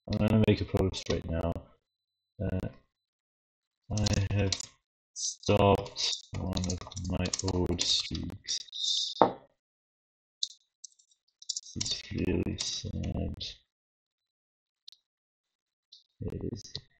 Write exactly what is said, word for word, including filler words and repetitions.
I'm gonna make a post right now that I have stopped one of my old streaks. It's really sad. It is